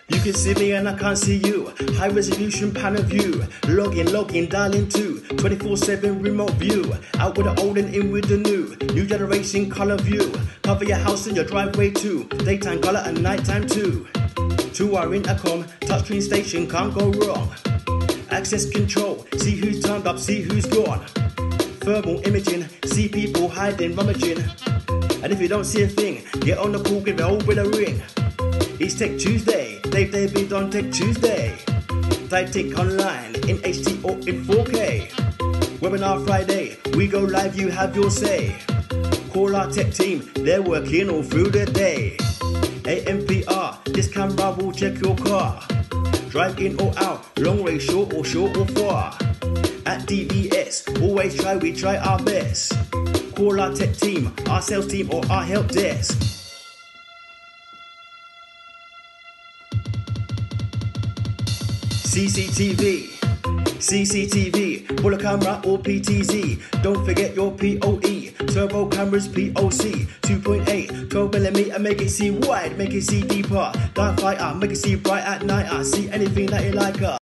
You can see me and I can't see you. High resolution panel view. Login, dialing to 24/7 remote view. Out with the old and in with the new. New generation color view. Cover your house and your driveway too. Daytime color and nighttime too. To our intercom, touchscreen station can't go wrong. Access control, see who's turned up, see who's gone. Thermal imaging, see people hiding, rummaging. And if you don't see a thing, get on the call, give it over the ring. It's Tech Tuesday, Dave David on Tech Tuesday. Tech online, in HD or in 4K. Webinar Friday, we go live, you have your say. Call our tech team, they're working all through the day. AMPR, this camera will check your car. Drive in or out, long way short or far. At DBS, always we try our best. Call our tech team, our sales team or our help desk. CCTV, pull a camera or PTZ. Don't forget your PoE, turbo cameras POC 2.8, 12mm, make it see wide, make it see deeper. Dark fighter, make it see bright at night. I see anything that you like.